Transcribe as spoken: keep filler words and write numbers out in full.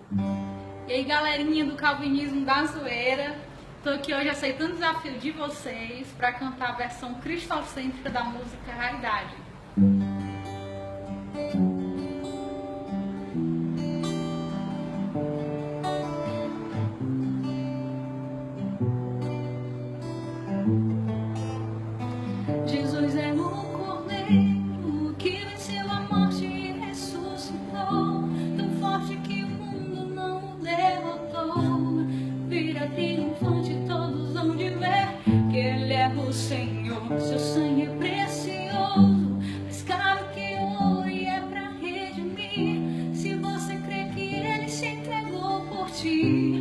E aí, galerinha do Calvinismo da Zoeira, tô aqui hoje aceitando o desafio de vocês para cantar a versão cristocêntrica da música Raridade. Jesus é o Cordeiro que venceu a morte e ressuscitou, tão forte que o mundo não o derrotou. Vira triunfante, todos hão de ver que Ele é o Senhor. Seu sangue é precioso, mais caro que o ouro, e é pra redimir. Se você crê que Ele se entregou por ti,